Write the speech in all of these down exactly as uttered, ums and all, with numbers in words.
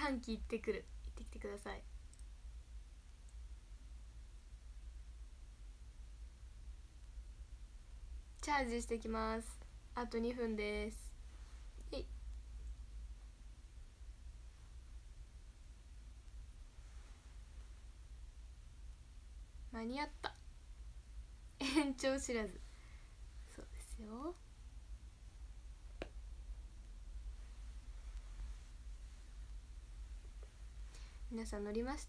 販機行ってくる、行ってきてください。チャージしてきます。あとにふんです。えい。間に合った。延長知らず。そうですよ。皆さん乗りました？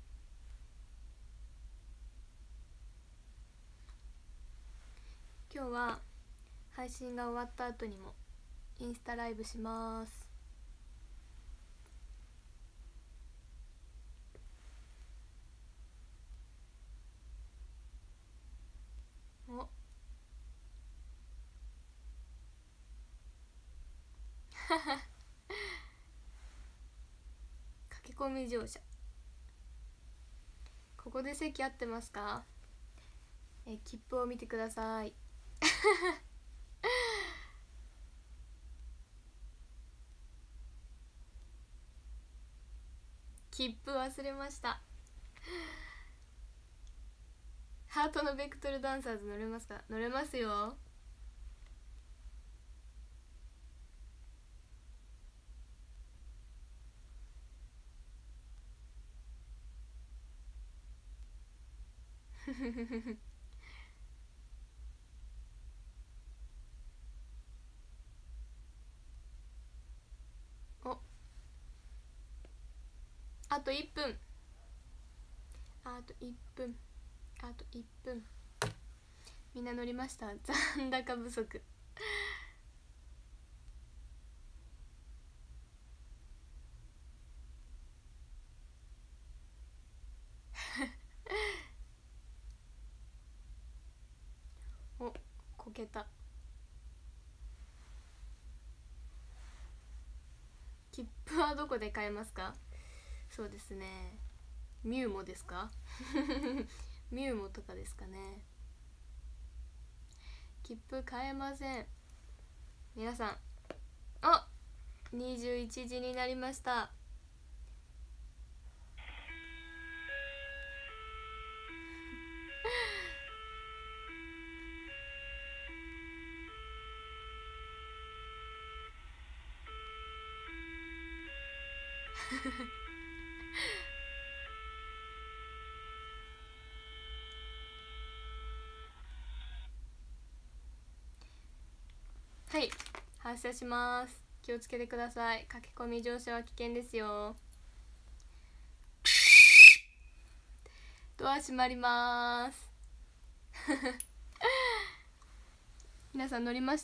今日は配信が終わった後にもインスタライブします。お駆け込み乗車。ここで席合ってますか？え切符を見てください。切符忘れました。ハートのベクトルダンサーズ乗れますか？乗れますよ。お、あといっぷん。あといっぷん。あといっぷん。みんな乗りました？残高不足。お、こけた。切符はどこで買えますか？そうですね、ミューモですか？ミューモとかですかね。切符買えません。皆さん、あ、にじゅういちじになりました。はい、発車します。気をつけてください。駆け込み乗車は危険ですよ。ドア閉まります。皆さん乗りました？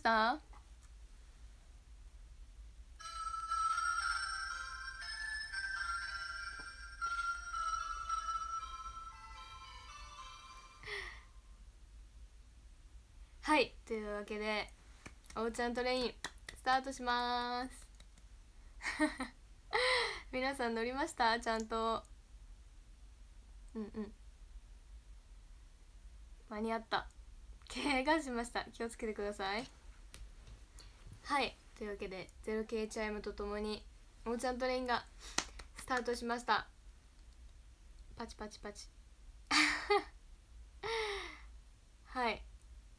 はい、というわけでおうちゃんトレインスタートします。皆さん乗りました？ちゃんと。うんうん、間に合った。怪我しました。気をつけてください。はい、というわけでゼロ系チャイムとともにおうちゃんトレインがスタートしました。パチパチパチ。はい、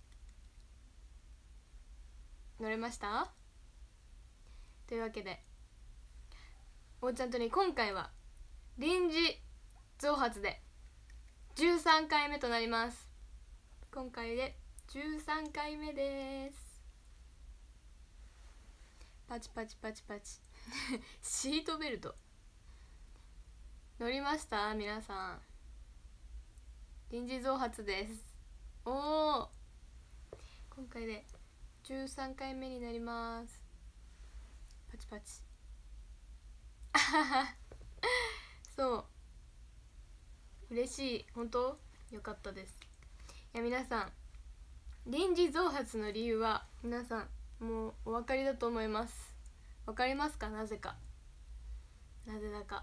乗れました？というわけでおうちゃんトレイン、今回は臨時増発でじゅうさんかいめとなります。今回でじゅうさんかいめです。パチパチパチパチ。シートベルト乗りました？皆さん。臨時増発です。おお、今回でじゅうさんかいめになります。パチパチ。あはは。そう、嬉しい。本当よかったです。いや、皆さん、臨時増発の理由は皆さんもうお分かりだと思います。分かりますか？なぜか、なぜだか。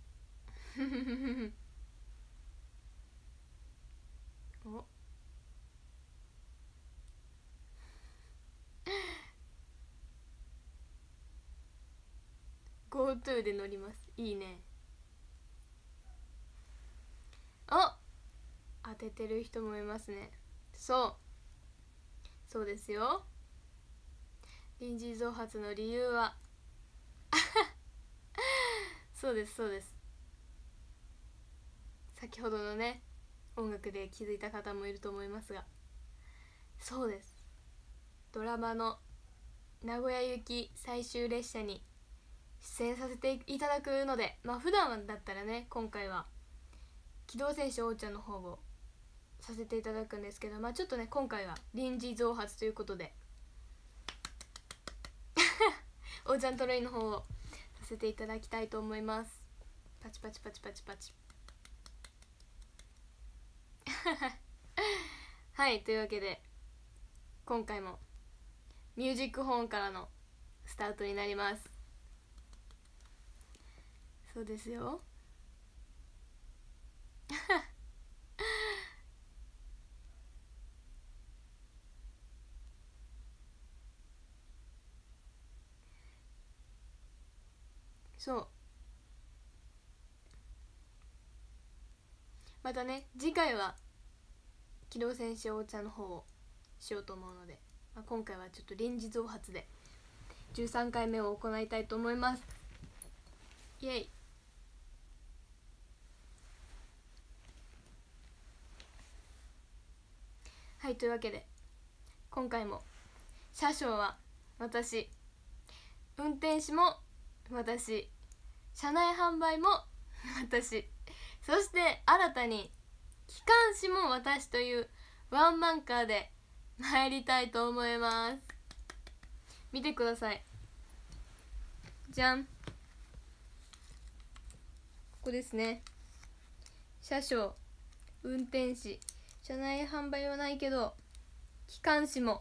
お、 GoTo で乗ります。いいね。あ、当ててる人もいますね。そうそうですよ。臨時増発の理由はそうですそうです。先ほどのね音楽で気づいた方もいると思いますが、そうです。ドラマの名古屋行き最終列車に出演させていただくので、まあ普段だったらね、今回は機動戦士おーちゃんの方をさせていただくんですけど、まあちょっとね今回は臨時増発ということでおーちゃんトレインの方をさせていただきたいと思います。パチパチパチパチパチはい、というわけで今回もミュージックホーンからのスタートになります。そうですよそうまたね次回は機動戦士おーちゃんの方をしようと思うので、まあ、今回はちょっと臨時増発でじゅうさんかいめを行いたいと思います。イエイ。はい、というわけで今回も車掌は私、運転士も私、車内販売も私、そして新たに機関士も私というワンマンカーで参りたいと思います。見てください。じゃん、ここですね。車掌、運転士、車内販売はないけど機関士も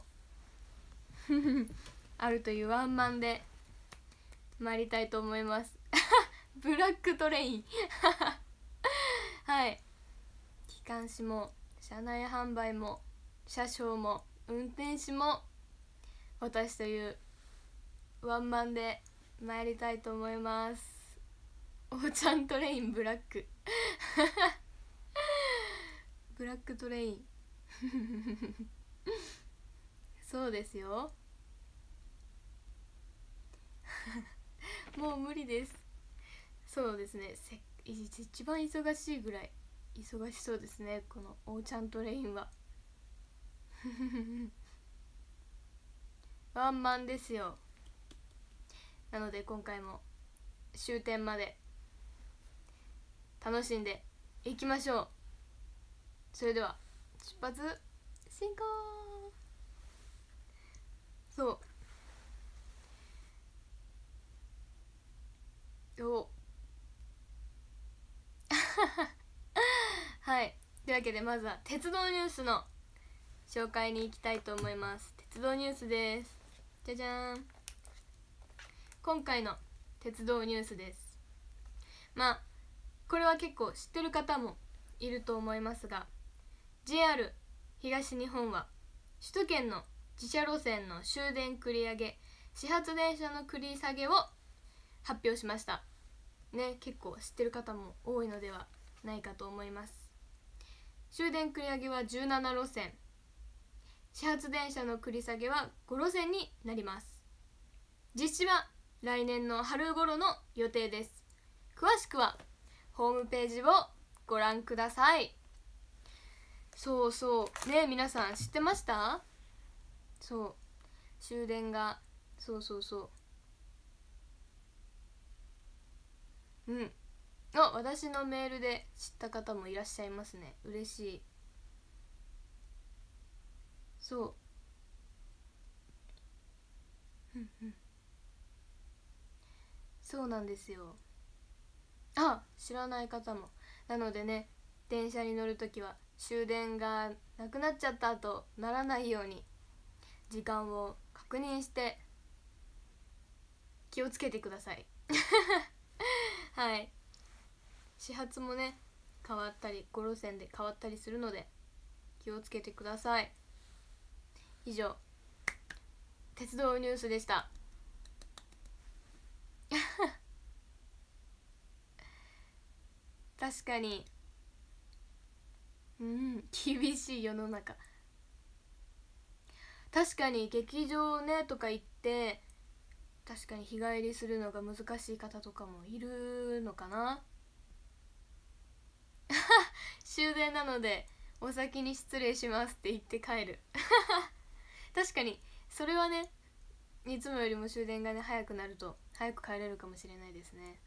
あるというワンマンで参りたいと思いますブラックトレインはい、機関士も車内販売も車掌も運転士も私というワンマンで参りたいと思います。おーちゃんトレインブラックブラックトレインそうですよもう無理です。そうですね、せ一番忙しいぐらい忙しそうですね、このおーちゃんトレインはワンマンですよ。なので今回も終点まで楽しんでいきましょう。それでは出発進行。そうおはい、というわけでまずは鉄道ニュースの紹介に行きたいと思います。鉄道ニュースです。じゃじゃーん。今回の鉄道ニュースです。まあこれは結構知ってる方もいると思いますが、 ジェイアール 東日本は首都圏の自社路線の終電繰り上げ、始発電車の繰り下げを発表しましたね。結構知ってる方も多いのではないかと思います。終電繰り上げはじゅうなな路線、始発電車の繰り下げはご路線になります。実施は来年の春頃の予定です。詳しくはホームページをご覧ください。そうそうね、皆さん知ってました？そう終電がそうそうそううんあ、私のメールで知った方もいらっしゃいますね。嬉しい。そうそうなんですよ。あ、知らない方も。なのでね、電車に乗るときは終電がなくなっちゃったとならないように時間を確認して気をつけてくださいはい、始発もね変わったりご路線で変わったりするので気をつけてください。以上鉄道ニュースでした確かに。うん、厳しい世の中。確かに劇場ねとか行って、確かに日帰りするのが難しい方とかもいるのかな。終電なのでお先に失礼しますって言って帰る。確かにそれはね、いつもよりも終電がね早くなると早く帰れるかもしれないですね。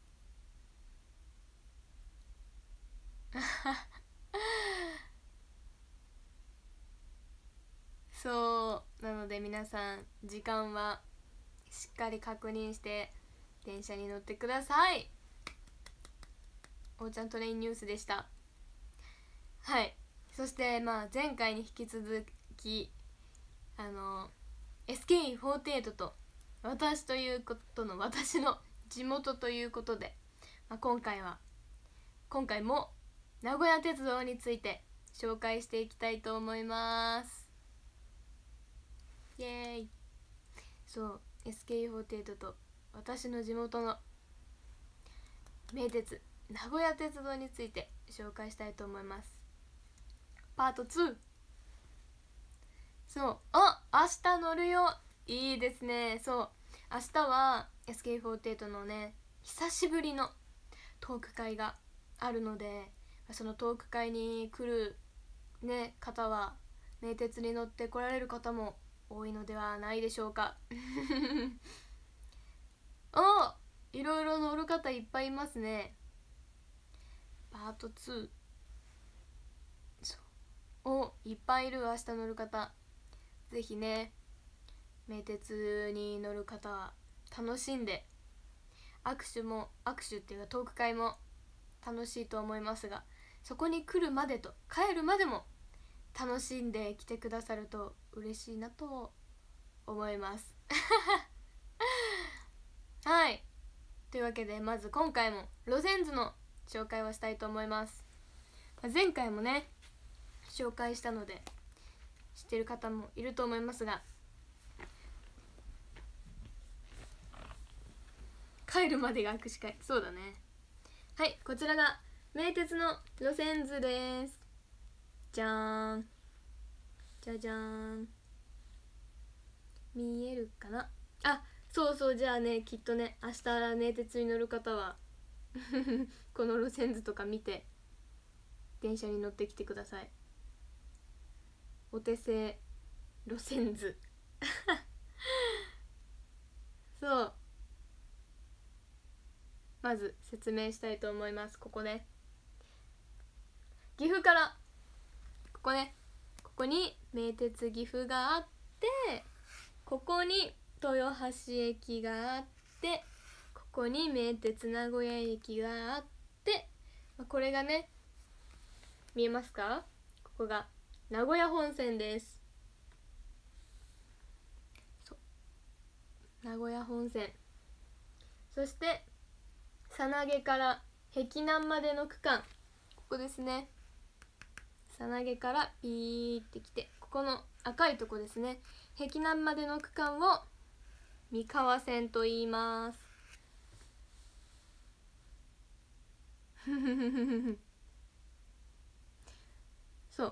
そうなので、皆さん時間はしっかり確認して電車に乗ってください。おーちゃんトレインニュースでした。はい。そしてまあ前回に引き続き、あの エスケーフォーティーエイト と私ということの、私の地元ということで、まあ、今回は今回も名古屋鉄道について紹介していきたいと思います。イエーイ。そう エスケーフォーティーエイト と私の地元の名鉄名古屋鉄道について紹介したいと思います。パートツー。そう、あ、明日乗るよ。いいですね。そう、明日は エスケーフォーティーエイト のね久しぶりのトーク会があるので、そのトーク会に来るね方は名鉄に乗って来られる方も多いのではないでしょうか。あ、いろいろ乗る方いっぱいいますね。パートツー。そう、お、いっぱいいる。明日乗る方、ぜひね名鉄に乗る方は楽しんで、握手も握手っていうかトーク会も楽しいと思いますが、そこに来るまでと帰るまでも楽しんで来てくださると嬉しいなと思います。はい、というわけでまず今回も路線図の紹介をしたいと思います。前回もね紹介したので知ってる方もいると思いますが、帰るまでが握手会、そうだね。はい、こちらが名鉄の路線図です。じゃーん、じゃじゃーん、見えるかな。あ、そうそう、じゃあね、きっとね明日名鉄に乗る方はこの路線図とか見て電車に乗ってきてください。お手製路線図。そう、まず説明したいと思います。ここね、岐阜からここね、ここに名鉄岐阜があって、ここに豊橋駅があって、ここに名鉄名古屋駅があって、これがね見えますか。ここが名古屋本線です。そう、名古屋本線。そしてさなげから碧南までの区間、ここですね。さなげからピーってきて、ここの赤いとこですね、碧南までの区間を三河線と言います。そう、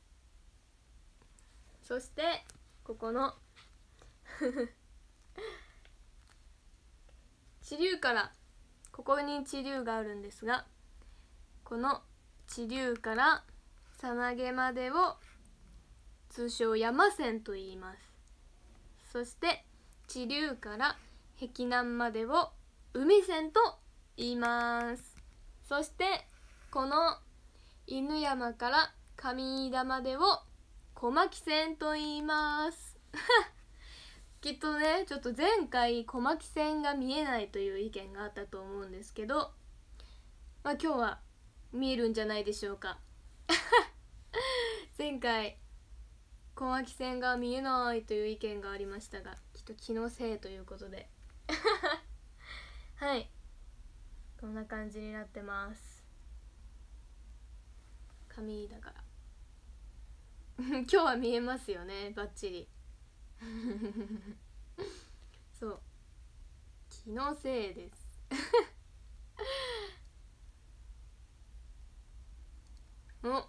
そしてここの地流から、ここに地流があるんですが、この地流からさなげまでを通称山線と言います。そして地流から碧南までを海線と言います。そしてこの犬山から上飯田までを小牧線と言います。きっとね、ちょっと前回小牧線が見えないという意見があったと思うんですけど、まあ今日は見えるんじゃないでしょうか。前回小牧線が見えないという意見がありましたが、きっと気のせいということではい、こんな感じになってます。上だから今日は見えますよね、バッチリそう、気のせいですお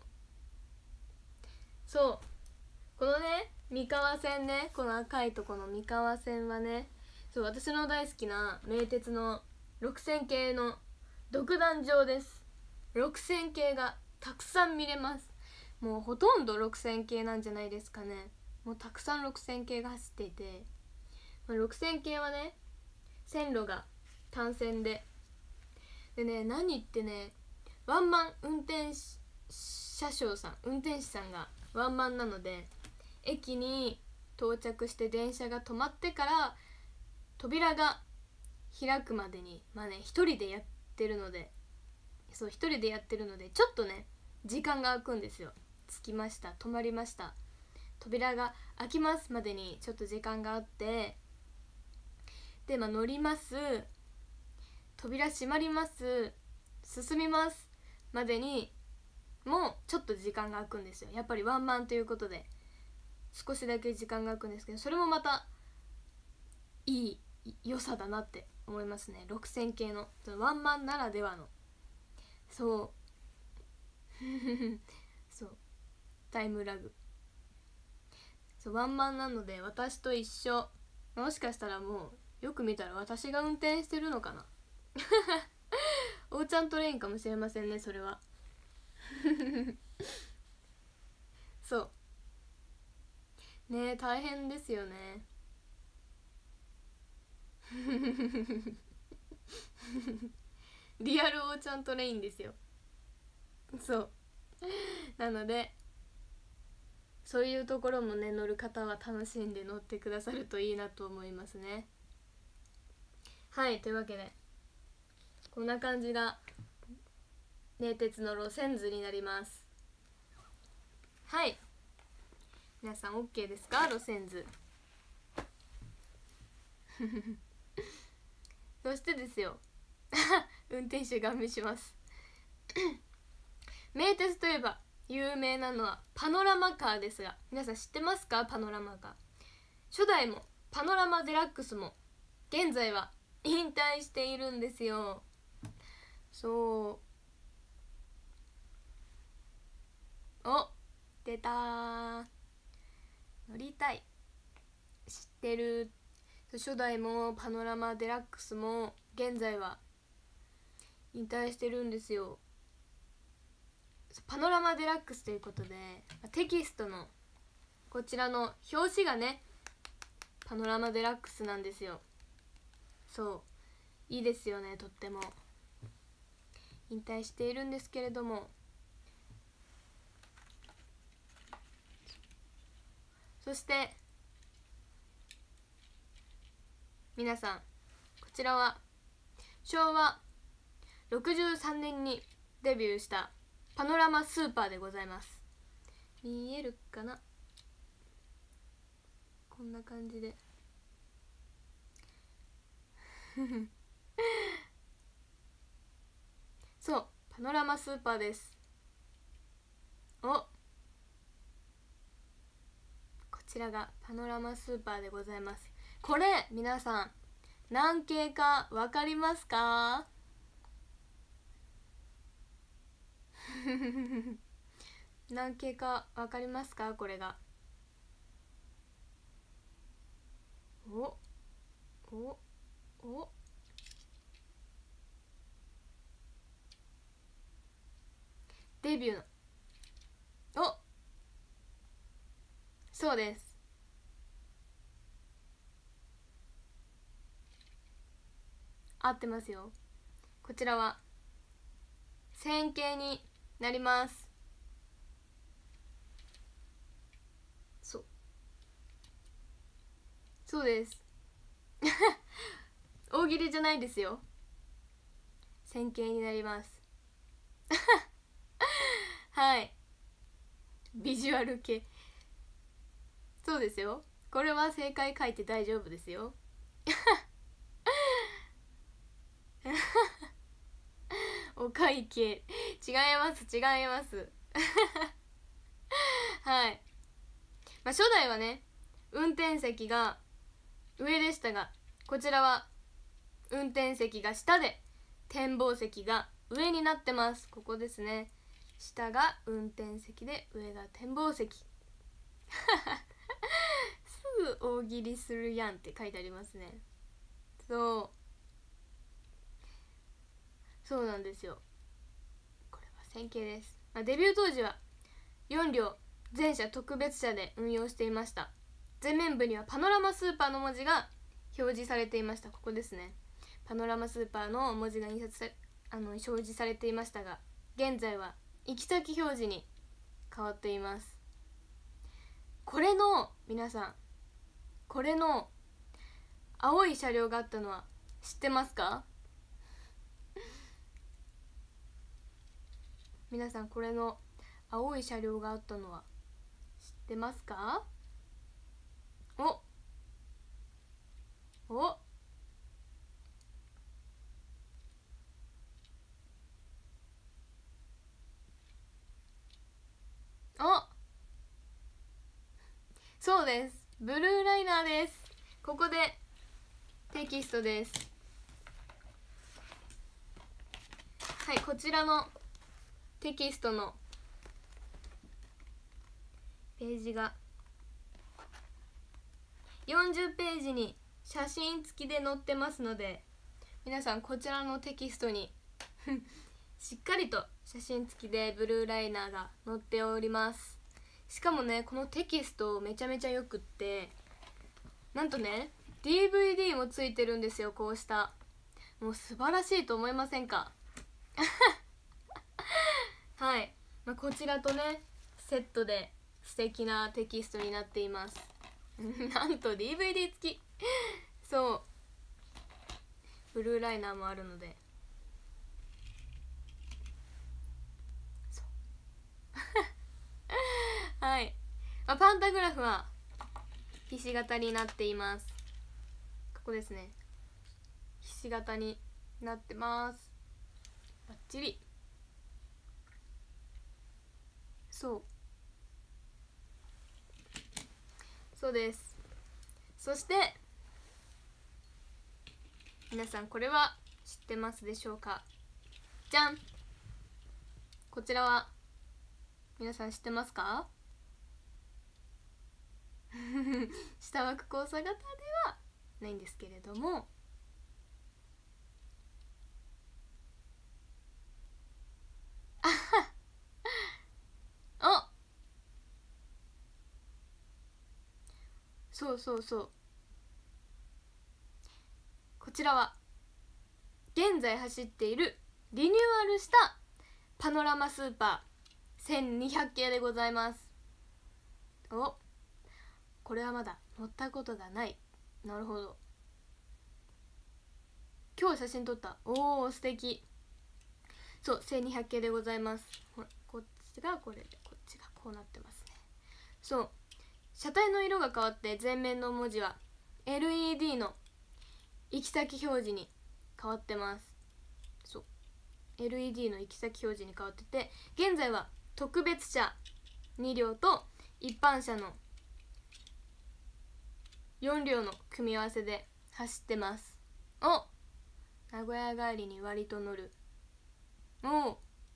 そうこのね三河線ね、この赤いとこの三河線はね、そう私の大好きな名鉄のろくせん系の独壇場です。ろくせん系がたくさん見れます。もうほとんどろくせん系なんじゃないですかね。もうたくさんろくせん系が走っていて、ろくせん系はね線路が単線ででね、何ってねワンマン運転車掌さん運転士さんがワンマンなので、駅に到着して電車が止まってから扉が開くまでにまあね一人でやってるので、そう一人でやってるのでちょっとね時間が空くんですよ。着きました、止まりました、扉が開きますまでにちょっと時間があって、でまあ乗ります、扉閉まります、進みますまでにもうちょっと時間が空くんですよ。やっぱりワンマンということで少しだけ時間が空くんですけど、それもまたいい良さだなって思いますね。ろくせん系のワンマンならではのそうそうタイムラグ、そうワンマンなので私と一緒、もしかしたらもうよく見たら私が運転してるのかなおーちゃんトレインかもしれませんね、それはそうねえ大変ですよねリアルおーちゃんトレインですよ。そうなのでそういうところもね乗る方は楽しんで乗ってくださるといいなと思いますね。はい、というわけでこんな感じが名鉄の路線図になります。はい、皆さん OK ですか？路線図そしてですよ運転手ガン見します名鉄といえば有名なのはパノラマカーですが、皆さん知ってますか？パノラマカー、初代もパノラマデラックスも現在は引退しているんですよ。そうお出たー、乗りたい、知ってる。初代もパノラマデラックスも現在は引退してるんですよ。パノラマデラックスということでテキストのこちらの表紙がねパノラマデラックスなんですよ。そういいですよね、とっても。引退しているんですけれども、そして皆さんこちらはしょうわろくじゅうさんねんにデビューしたパノラマスーパーでございます。見えるかな、こんな感じでそうパノラマスーパーです。おこちらがパノラマスーパーでございます。これ皆さん何系か分かりますか？何系か分かりますか？これがおおおデビューのおそうです、合ってますよ。こちらは線形になります。そうそうです大喜利じゃないですよ、線形になりますはいビジュアル系、そうですよ、これは正解書いて大丈夫ですよお会計違います違いますはい、まあ、初代はね運転席が上でしたが、こちらは運転席が下で展望席が上になってます。ここですね、 下が運転席で上が展望席すぐ大喜利するやんって書いてありますね。そうそうなんですよ。これは線形です。まあ、デビュー当時はよん両全車特別車で運用していました。前面部にはパノラマスーパーの文字が表示されていました。ここですね。パノラマスーパーの文字が印刷さあの表示されていましたが、現在は行き先表示に変わっています。これの皆さん、これの青い車両があったのは知ってますか？皆さん、これの青い車両があったのは知ってますか？おおおそうです、ブルーライナーです。ここでテキストです。はい、こちらのテキストのページがよんじゅうページに写真付きで載ってますので、皆さんこちらのテキストにしっかりと写真付きでブルーライナーが載っております。しかもね、このテキストめちゃめちゃよくって、なんとね ディーブイディー もついてるんですよ。こうしたもう素晴らしいと思いませんか？はい、まあ、こちらとねセットで素敵なテキストになっていますなんと ディーブイディー 付きそうブルーライナーもあるのでそうはい、まあ、パンタグラフはひし形になっています。ここですね、ひし形になってます。バッチリ。そうそうです。そして皆さん、これは知ってますでしょうか？じゃん、こちらは皆さん知ってますか？下枠交差型ではないんですけれども、あそうそうそう、こちらは現在走っているリニューアルしたパノラマスーパーせんにひゃく系でございます。お、これはまだ乗ったことがない。なるほど、今日写真撮った。おお素敵。そう、せんにひゃく系でございます。ほら、こっちがこれで、こっちがこうなってますね。そう、車体の色が変わって前面の文字は エルイーディー の行き先表示に変わってます。そう、 エルイーディー の行き先表示に変わってて、現在は特別車に両と一般車のよん両の組み合わせで走ってます。お、名古屋帰りに割と乗る。お、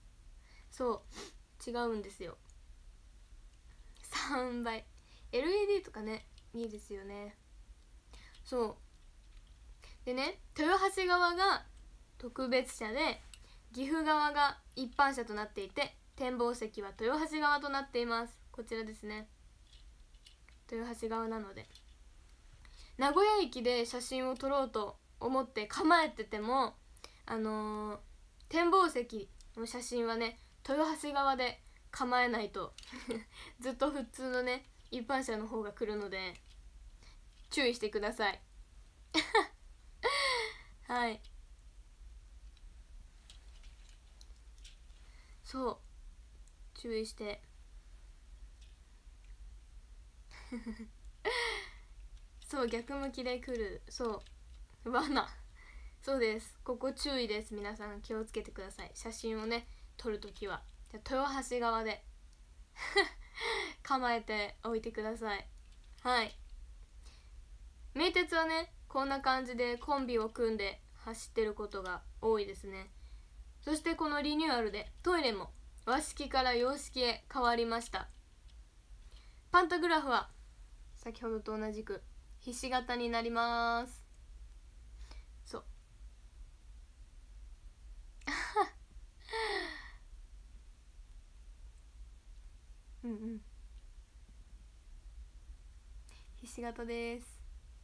そう違うんですよ、さんばい エルイーディー とかね、いいですよね。そうでね、豊橋側が特別車で岐阜側が一般車となっていて、展望席は豊橋側となっています。こちらですね、豊橋側なので、名古屋駅で写真を撮ろうと思って構えてても、あのー、展望席の写真はね豊橋側で構えないとずっと普通のね一般車の方が来るので注意してくださいはい、そう注意してそう逆向きで来る、そう罠、そうです、ここ注意です。皆さん気をつけてください。写真をね撮るときは豊橋側で構えておいてください。はい、名鉄はねこんな感じでコンビを組んで走ってることが多いですね。そしてこのリニューアルでトイレも和式から洋式へ変わりました。パンタグラフは先ほどと同じくひし形になります。そううんうん、ひし形です。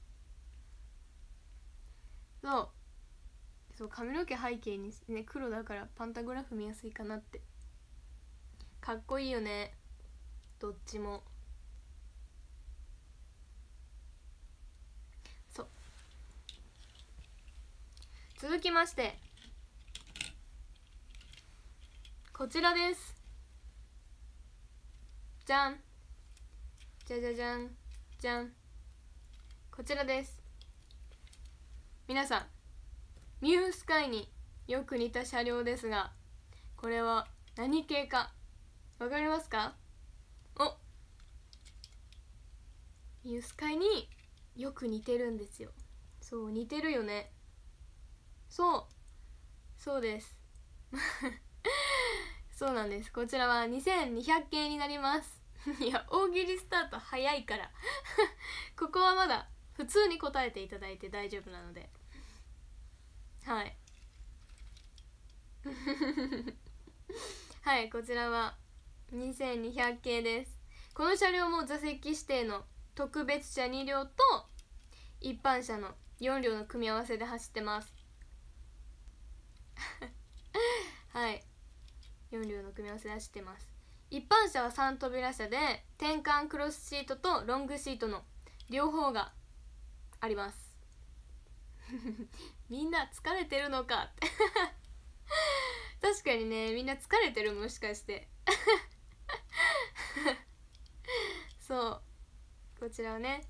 そうそう、髪の毛背景にね黒だからパンタグラフ見やすいかなって。かっこいいよね、どっちも。そう、続きましてこちらです。じゃんじゃじゃじゃんじゃん、こちらです。皆さん、ミュースカイによく似た車両ですが、これは何系かわかりますか？お、ミュースカイによく似てるんですよ。そう、似てるよね。そうそうですそうなんです。こちらはにせんにひゃく系になりますいや、大喜利スタート早いからここはまだ普通に答えていただいて大丈夫なので、はいはい、こちらはにせんにひゃく系です。この車両も座席指定の特別車に両と一般車のよん両の組み合わせで走ってますはい、よん両の組み合わせで走ってます。一般車はさん扉車で転換クロスシートとロングシートの両方がありますみんな疲れてるのかって確かにね、みんな疲れてる、もしかしてそうこちらはね、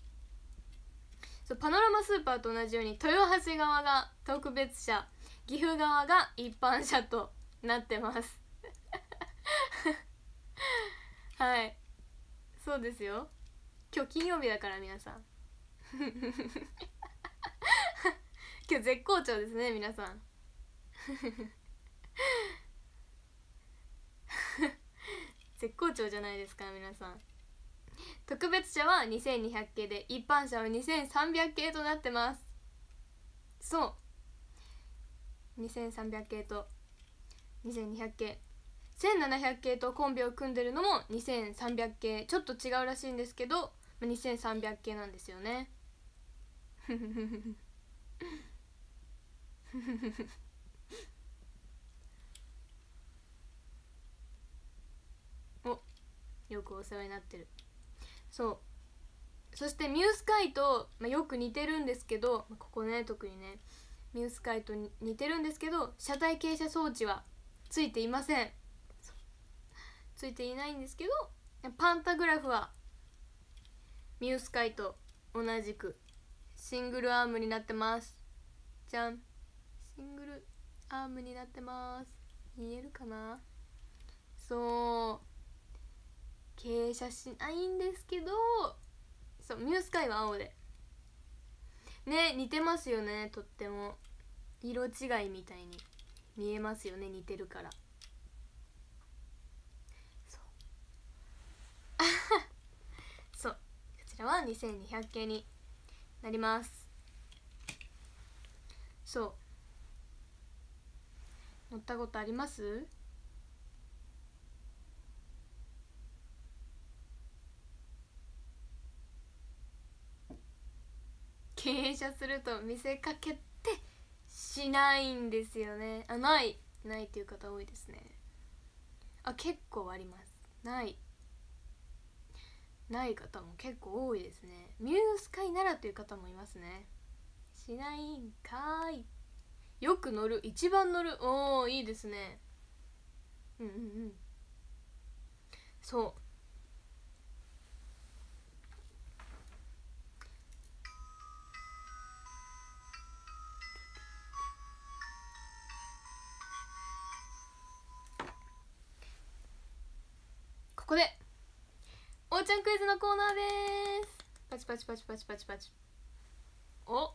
そうパノラマスーパーと同じように豊橋側が特別車、岐阜側が一般車となってますはい、そうですよ。今日金曜日だから皆さん今日絶好調ですね皆さん絶好調じゃないですか皆さん。特別車はにせんにひゃく系で一般車はにせんさんびゃく系となってます。そうにせんさんびゃく系とにせんにひゃく系、せんななひゃく系とコンビを組んでるのもにせんさんびゃく系、ちょっと違うらしいんですけどにせんさんびゃく系なんですよねお、よくお世話になってる。そうそしてミュースカイと、まあ、よく似てるんですけど、ここね特にねミュースカイと似てるんですけど、車体傾斜装置はついていません。ついていないんですけど、パンタグラフはミュースカイと同じくシングルアームになってます。じゃん、シングルアームになってます。見えるかな。そう傾斜しないんですけど、そうミュースカイは青でね、似てますよね。とっても色違いみたいに見えますよね、似てるから。そうそう、こちらはにせんにひゃく系になります。そう乗ったことあります？傾斜すると見せかけてしないんですよね。あ、ないないっていう方多いですね。あ、結構あります。ないない方も結構多いですね。ミュースカイならという方もいますね。しないんかーい。よく乗る、一番乗る、おーいいですね。うんうんうん、そうここでおーちゃんクイズのコーナーです。パチパチパチパチパチパチ。お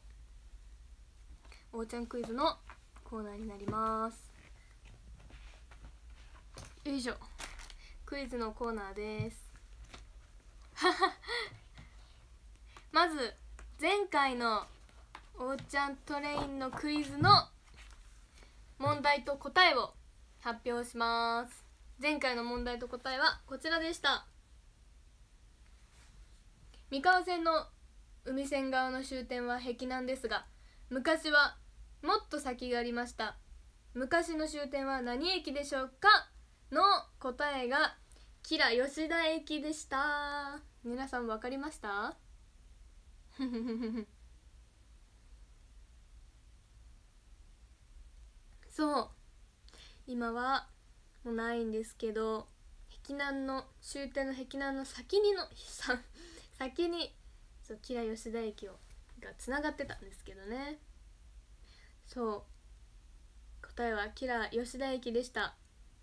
おーちゃんクイズのコーナーになります。 よいしょ、クイズのコーナーですまず前回のおーちゃんトレインのクイズの問題と答えを発表します。前回の問題と答えはこちらでした。三河線の海線側の終点は碧南ですが、昔はもっと先がありました。昔の終点は何駅でしょうかの答えが吉良吉田駅でした。皆さん分かりましたそう、今はもうないんですけど、碧南の終点の碧南の先にの先にそう吉良吉田駅をがつながってたんですけどね。そう、答えは吉良吉田駅でした。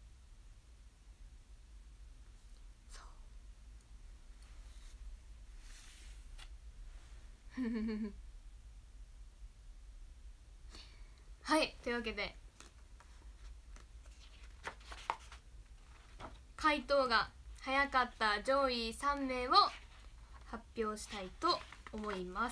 そうはい、というわけで回答が早かった上位さんめいを発表したいと思います。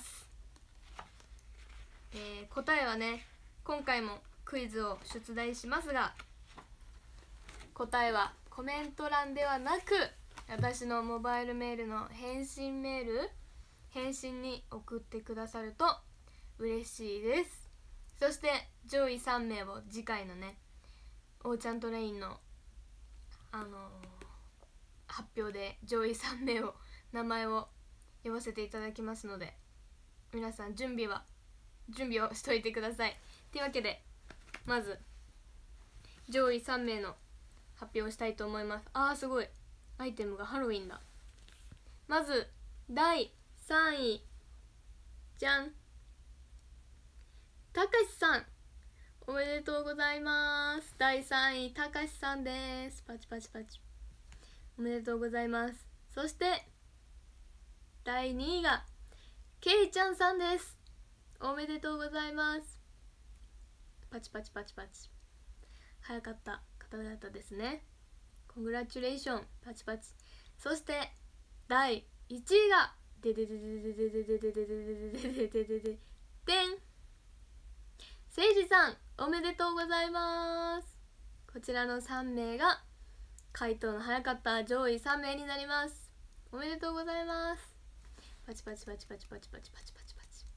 えー、答えはね、今回もクイズを出題しますが、答えはコメント欄ではなく私のモバイルメールの返信メール返信に送ってくださると嬉しいです。そして上位さんめいを次回のねおーちゃんトレインのあのー、発表で上位さんめいを名前を呼ばせていただきますので、皆さん準備は準備をしといてください。というわけでまず上位さんめいの発表をしたいと思います。あーすごい、アイテムがハロウィンだ。まずだいさんい、じゃん、たかしさん、おめでとうございます。だいさんいたかしさんです。パチパチパチ、おめでとうございます。そしてだいにいがけいちゃんさんです。おめでとうございます。パチパチパチパチ、早かった方々ですね。コングラチュレーション、パチパチ。そしてだいいちいがでででででででででででででででででん、せいじさん、おめでとうございます。こちらのさんめいが回答の早かった上位さんめいになります。おめでとうございます。パチパチパチパチパチパチパチパチパチ。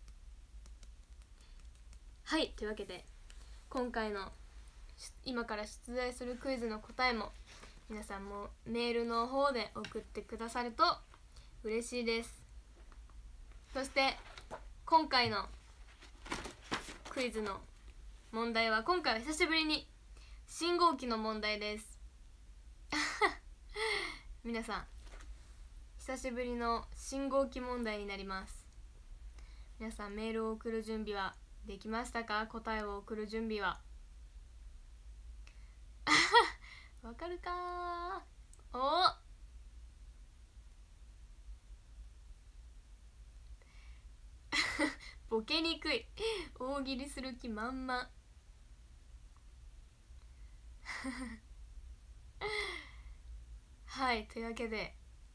はい、というわけで今回の今から出題するクイズの答えも皆さんもメールの方で送ってくださると嬉しいです。そして今回のクイズの問題は、今回は久しぶりに信号機の問題です皆さん久しぶりの信号機問題になります。皆さんメールを送る準備はできましたか？答えを送る準備はわかるかー。おボケにくい大喜利する気満々はい、というわけで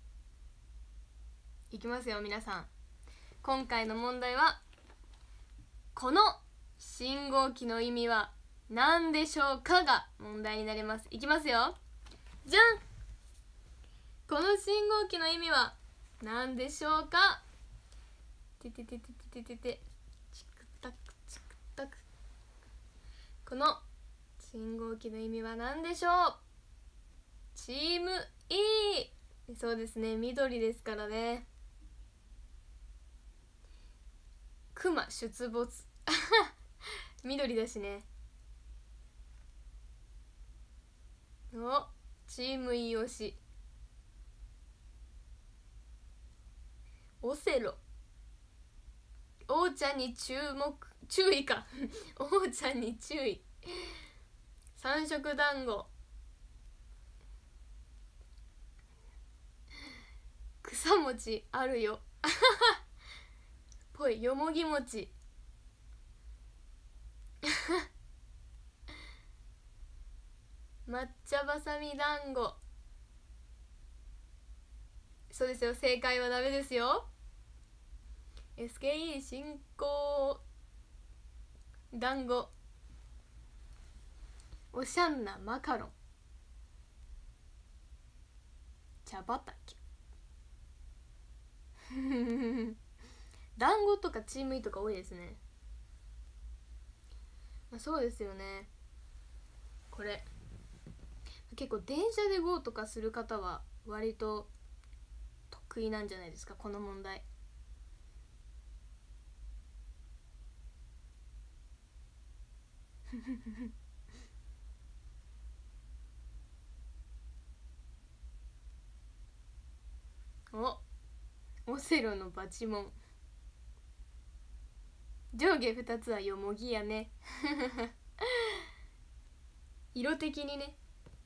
いきますよ。皆さん、今回の問題はこの信号機の意味は何でしょうかが問題になります。いきますよ、じゃん。この信号機の意味は何でしょうか。てててててててて、チクタクチクタク。この信号機の意味は何でしょう。チーム E。 そうですね、緑ですからね。クマ出没緑だしね。お、チーム E 推し。オセロ、おーちゃんに注目、注意かおーちゃんに注意。三色団子、草餅あるよぽい、よもぎ餅抹茶ばさみ団子。そうですよ、正解はダメですよ。 エスケーイー 進行団子。おしゃんなマカロン。茶畑団子とかチームイとか多いですね。まあ、そうですよね。これ結構電車で ゴー とかする方は割と得意なんじゃないですか、この問題。おオセロのバチモン。上下ふたつはよもぎやね色的にね。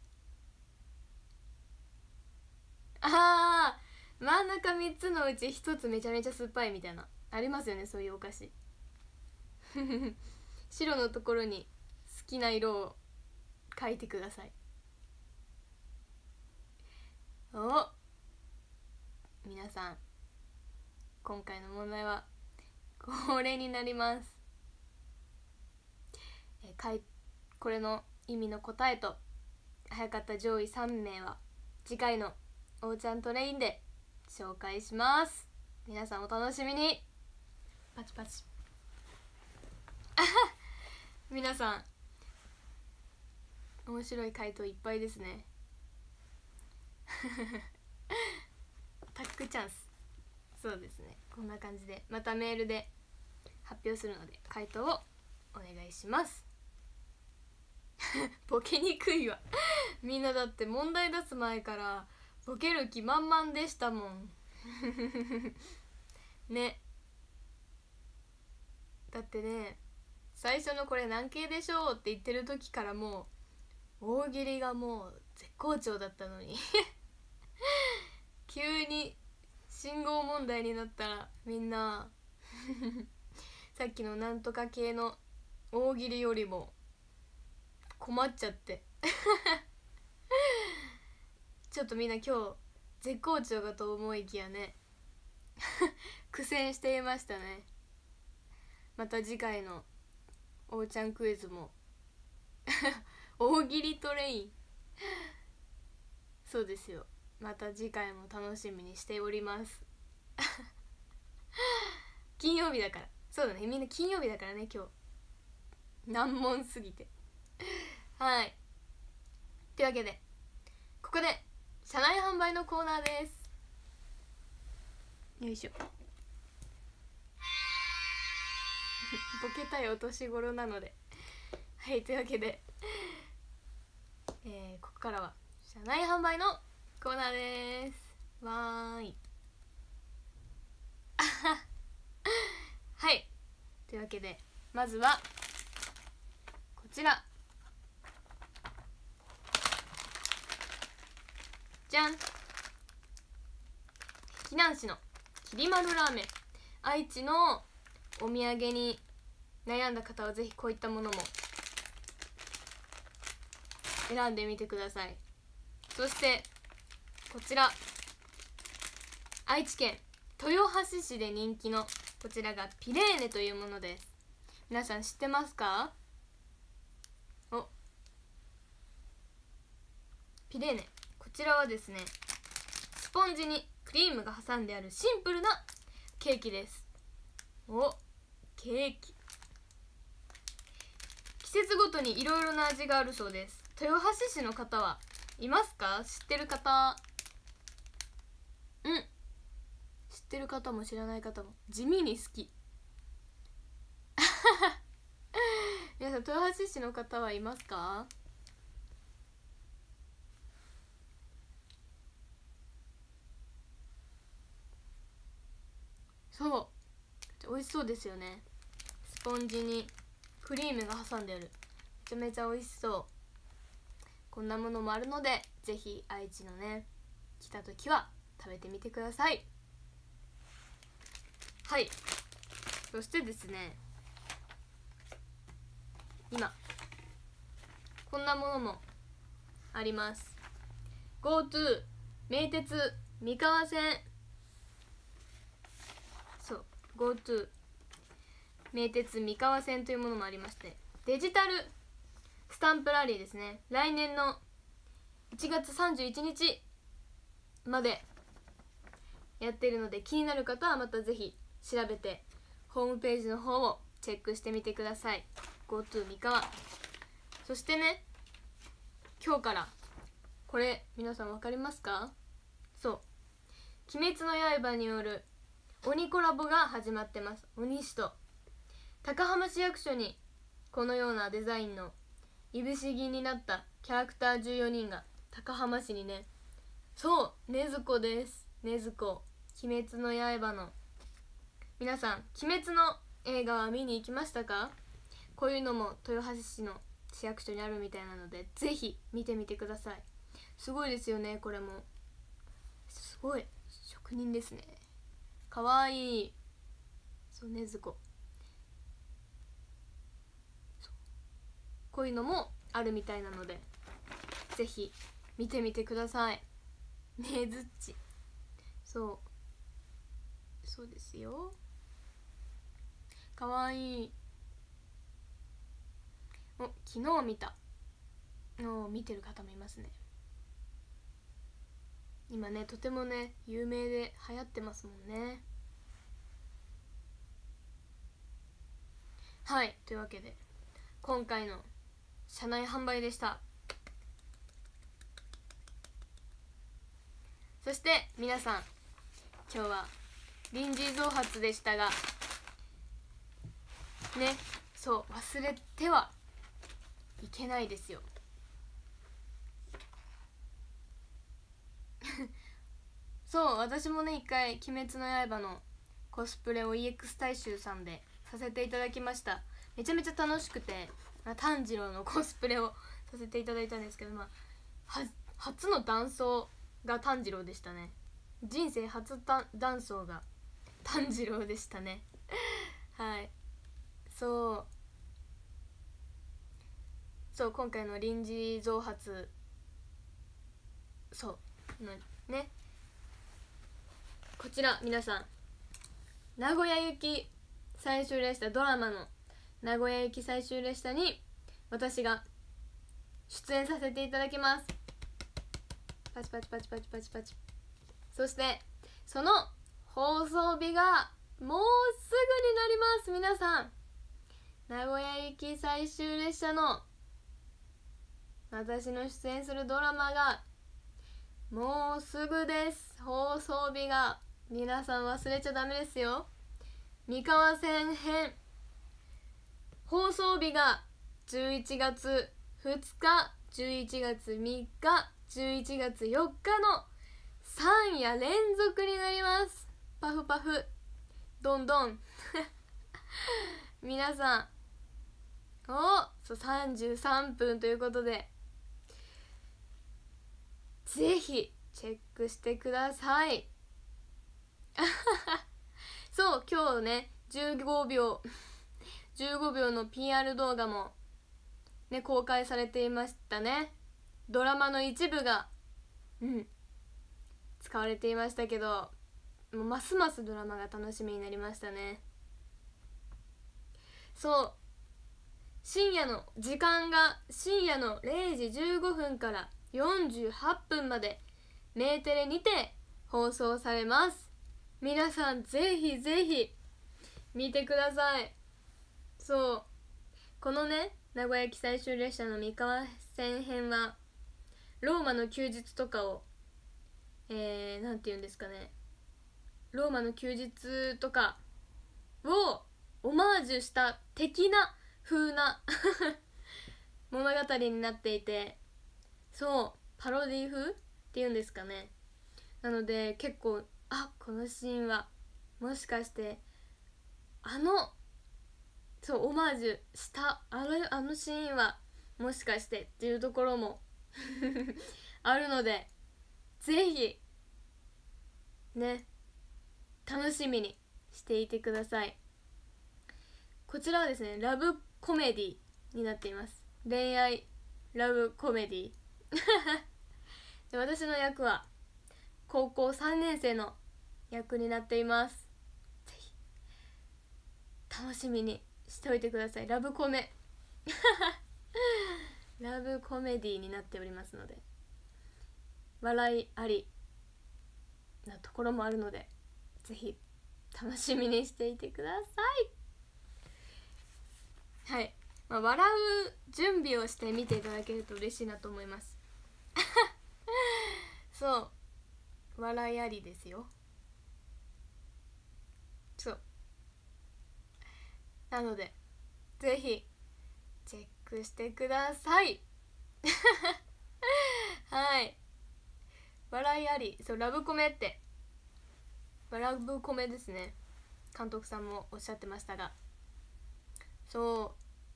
あー、真ん中みっつのうちひとつめちゃめちゃ酸っぱいみたいなありますよね、そういうお菓子白のところに好きな色を書いてください。お、皆さん今回の問題はこれになります。えかいこれの意味の答えと早かった上位さんめいは次回のおーちゃんトレインで紹介します。皆さんお楽しみに。パチパチ皆さん面白い回答いっぱいですねタックチャンス。そうですね、こんな感じでまたメールで発表するので回答をお願いしますボケにくいわみんなだって問題出す前からボケる気満々でしたもんね。だってね、最初のこれ何系でしょうって言ってる時からもう大喜利がもう絶好調だったのに急に信号問題になったらみんなさっきのなんとか系の大喜利よりも困っちゃってちょっとみんな今日絶好調かと思いきやね苦戦していましたね。また次回のおーちゃんクイズも大喜利トレインそうですよ、また次回も楽しみにしております金曜日だから。そうだね、みんな金曜日だからね今日難問すぎてはい、というわけでここで車内販売のコーナーです。よいしょボケたいお年頃なのではい、というわけで、えー、ここからは車内販売のコーナーです。わーいはい、というわけでまずはこちらじゃん、岐南市のきり丸ラーメン。愛知のお土産に悩んだ方はぜひこういったものも選んでみてください。そしてこちら愛知県豊橋市で人気のこちらがピレーネというものです。皆さん知ってますか？お、ピレーネ、こちらはですね、スポンジにクリームが挟んであるシンプルなケーキです。お、ケーキ、季節ごとにいろいろな味があるそうです。豊橋市の方はいますか？知ってる方、うん、知ってる方も知らない方も地味に好き皆さん豊橋市の方はいますか？そう、美味しそうですよね。スポンジにクリームが挟んである、めちゃめちゃ美味しそう。こんなものもあるのでぜひ愛知のね来た時は食べてみてください。はい、そしてですね、今こんなものもあります。 GoTo 名鉄三河線、そう GoTo 名鉄三河線というものもありまして、デジタルスタンプラリーですね、来年のいちがつさんじゅういちにちまでやってるので、気になる方はまたぜひ調べてホームページの方をチェックしてみてください。 GoTo 三河。そしてね、今日からこれ皆さん分かりますか？そう「鬼滅の刃」による鬼コラボが始まってます。鬼師と高浜市役所にこのようなデザインのいぶし銀になったキャラクターじゅうよにんが高浜市にね、そう禰豆子です。禰豆子、鬼滅の刃の皆さん、鬼滅の映画は見に行きましたか？こういうのも豊橋市の市役所にあるみたいなので、ぜひ見てみてください。すごいですよね、これもすごい職人ですね。かわいい。そう禰豆子、こういうのもあるみたいなので、ぜひ見てみてください。ねずっち、そうそうですよ、かわいい。お、昨日見たのを見てる方もいますね。今ね、とてもね有名で流行ってますもんね。はい、というわけで今回の車内販売でした。そして皆さん、今日は臨時増発でしたがね、そう忘れてはいけないですよそう、私もね一回「鬼滅の刃」のコスプレを イーエックス 大衆さんでさせていただきました。めちゃめちゃ楽しくて、炭治郎のコスプレをさせていただいたんですけど、まあ、は初の男装が炭治郎でしたね。人生初男装が炭治郎でしたねはい、そうそう今回の臨時増発、そうのね、こちら皆さん、名古屋行き最終列車、ドラマの名古屋行き最終列車に私が出演させていただきます。パチパチパチパチパチパチ。そしてその放送日がもうすぐになります。皆さん、名古屋行き最終列車の私の出演するドラマがもうすぐです。放送日が、皆さん忘れちゃダメですよ。三河線編放送日がじゅういちがつふつか、じゅういちがつみっか、じゅういちがつよっかのさんや連続になります。パフパフどんどん皆さん、おそうさんじゅうさんぷんということで、ぜひチェックしてくださいそう今日ねじゅうごびょうじゅうごびょうの ピーアール 動画もね公開されていましたね。ドラマの一部がうん使われていましたけど、もうますますドラマが楽しみになりましたね。そう深夜の時間が深夜のれいじじゅうごふんからよんじゅうはっぷんまでメーテレにて放送されます。皆さんぜひぜひ見てください。そうこのね名古屋駅最終列車の三河線編はローマの休日とかをえー、なんていうんですかね、ローマの休日とかをオマージュした的な風な物語になっていて、そうパロディ風っていうんですかね。なので結構、あ、このシーンはもしかしてあのそうオマージュしたあのあのシーンはもしかしてっていうところもあるので、ぜひね楽しみにしていてください。こちらはですねラブコメディになっています。恋愛ラブコメディで、私の役は高校さんねん生の役になっています。ぜひ楽しみにしておいてください。ラブコメラブコメディになっておりますので、笑いありなところもあるので、ぜひ楽しみにしていてください。はい、まあ、笑う準備をして見ていただけると嬉しいなと思いますそう、笑いありですよ。そうなので、ぜひチェックしてくださいはい、笑いあり、そう、ラブコメってラブコメですね。監督さんもおっしゃってましたが、そう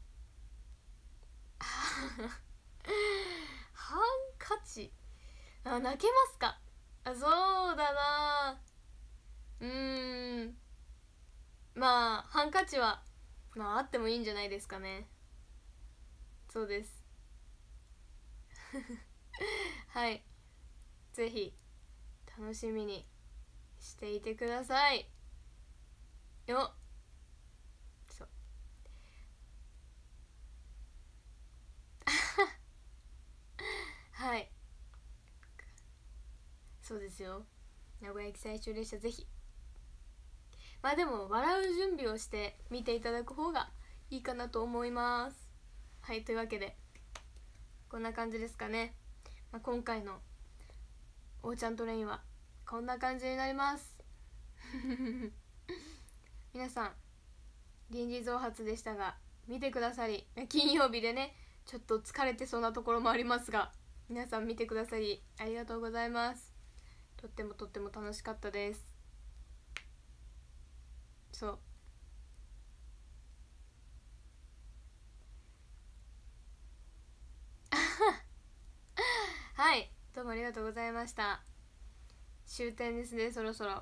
ハンカチ、あ、泣けますか。あ、そうだな、うーん、まあハンカチはまああってもいいんじゃないですかね。そうですはい、ぜひ楽しみにしていてくださいよ。そうはい、そうですよ。名古屋駅最終列車、ぜひ、まあでも笑う準備をして見ていただく方がいいかなと思います。はい、というわけでこんな感じですかね。まあ、今回のおーちゃんとレインはこんな感じになります皆さん臨時増発でしたが見てくださり、金曜日でねちょっと疲れてそうなところもありますが、皆さん見てくださりありがとうございます。とってもとっても楽しかったです。そうはい、どうもありがとうございました。終点ですね、そろそろ。あ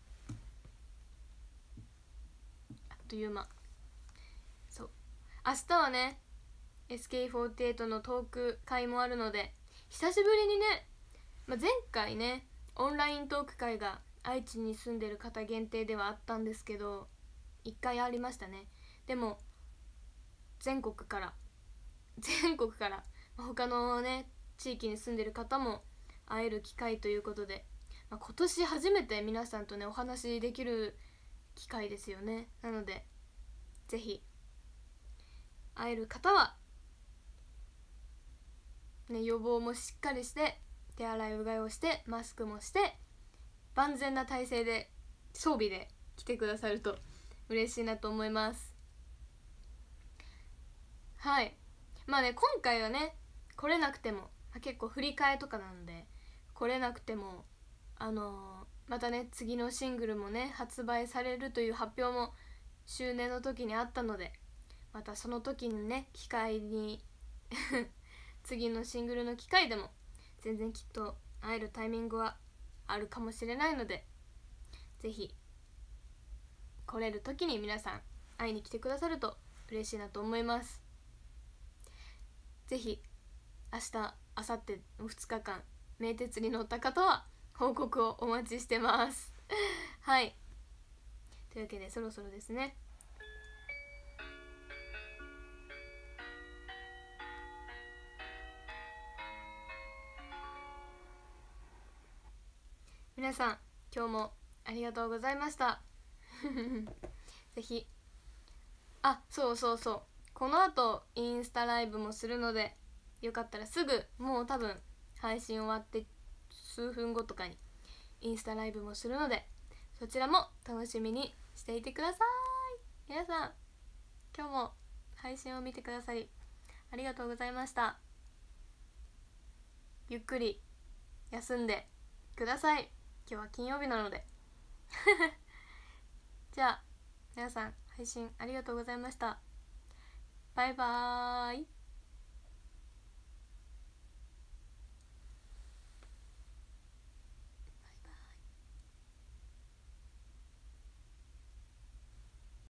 っという間。そう、明日はね エスケーフォーティーエイト のトーク会もあるので、久しぶりにね、まあ、前回ねオンライントーク会が愛知に住んでる方限定ではあったんですけど、いっかいありましたね。でも全国から全国から他のね地域に住んでる方も会える機会ということで、まあ、今年初めて皆さんとねお話できる機会ですよね。なのでぜひ会える方は、ね、予防もしっかりして手洗いうがいをしてマスクもして万全な体制で装備で来てくださると嬉しいなと思います。はい、まあね今回はね来れなくても、まあ、結構振り替えとかなので来れなくてもあのー、またね次のシングルもね発売されるという発表も周年の時にあったので、またその時にね機会に次のシングルの機会でも全然きっと会えるタイミングはあるかもしれないので、ぜひ来れる時に皆さん会いに来てくださると嬉しいなと思います。ぜひ明日明後日のふつかかん名鉄に乗った方は報告をお待ちしてますはい、というわけでそろそろですね。皆さん今日もありがとうございましたぜひ、あ、そうそうそう、この後インスタライブもするので、よかったらすぐ、もう多分配信終わって数分後とかにインスタライブもするので、そちらも楽しみにしていてください。皆さん今日も配信を見てくださりありがとうございました。ゆっくり休んでください。今日は金曜日なのでじゃあ皆さん配信ありがとうございました。バイバーイ。